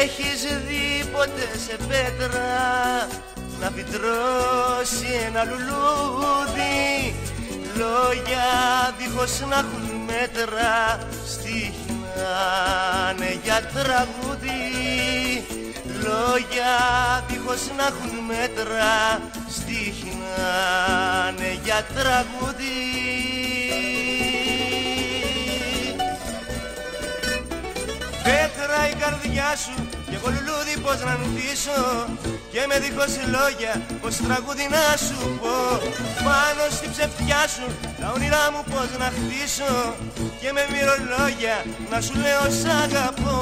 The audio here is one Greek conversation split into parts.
Έχεις δει ποτέ σε πέτρα να φυτρώσει ένα λουλούδι? Λόγια δίχως να έχουν μέτρα, στίχοι να είναι για τραγούδι. Λόγια δίχως να έχουν μέτρα, στίχοι να είναι για τραγούδι. Πέτρα η καρδιά σου και εγώ λουλούδι πως να νουθήσω, και με δίχως λόγια πως τραγούδι να σου πω. Πάνω στην ψευτιά σου τα όνειρά μου πως να χτίσω, και με μυρολόγια να σου λέω σ' αγαπώ.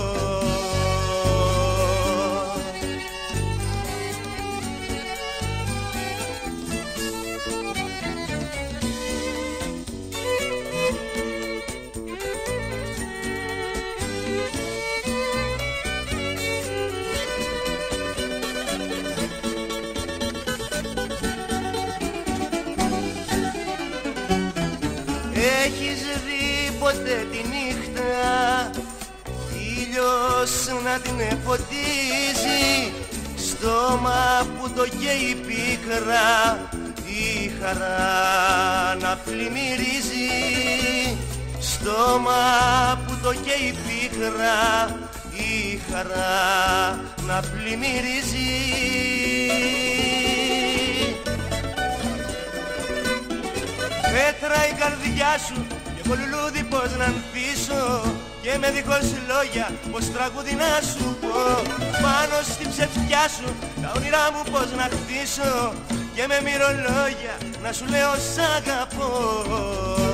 Έχεις δει ποτέ τη νύχτα ήλιος να την φωτίζει, στόμα που το καίει πίκρα, η χαρά να πλημμυρίζει. Στόμα που το καίει πίκρα, η χαρά να πλημμυρίζει. Πέτρα η καρδιά σου και εγώ λουλούδι πως να ανθίσω, και με δίχως λόγια πως τραγούδι να σου πω. Πάνω στην ψευτιά σου τα όνειρά μου πως να χτίσω, και με μυρολόγια να σου λέω σ' αγαπώ.